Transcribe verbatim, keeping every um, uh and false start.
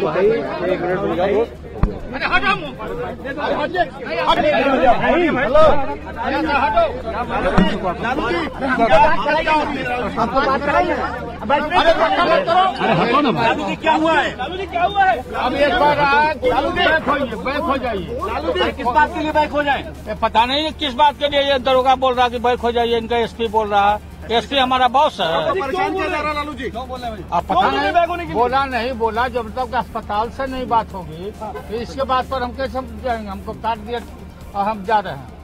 भाई एक मिनट रुक जाओ। अरे हटो हेलो लालू जी आपको बात कराइए। अरे हटो ना लालू जी, क्या हुआ है? लालू जी क्या हुआ है? अब एक बार लालू जी बैक होइए, बैक हो जाइए। लालू जी किस बात के लिए बैक हो जाए? पता नहीं किस बात के लिए ये दरोगा बोल रहा कि बैक हो जाइए, इनका एसपी बोल रहा है। एसपी हमारा बॉस है। परेशान किया जा रहा लालू जी, क्यों बोल रहे हैं? अब पता नहीं, बोला नहीं बोला, जब तक अस्पताल से नहीं बात होगी तो इसके बाद पर हम कैसे जाएंगे? हमको काट दिया और हम जा रहे हैं।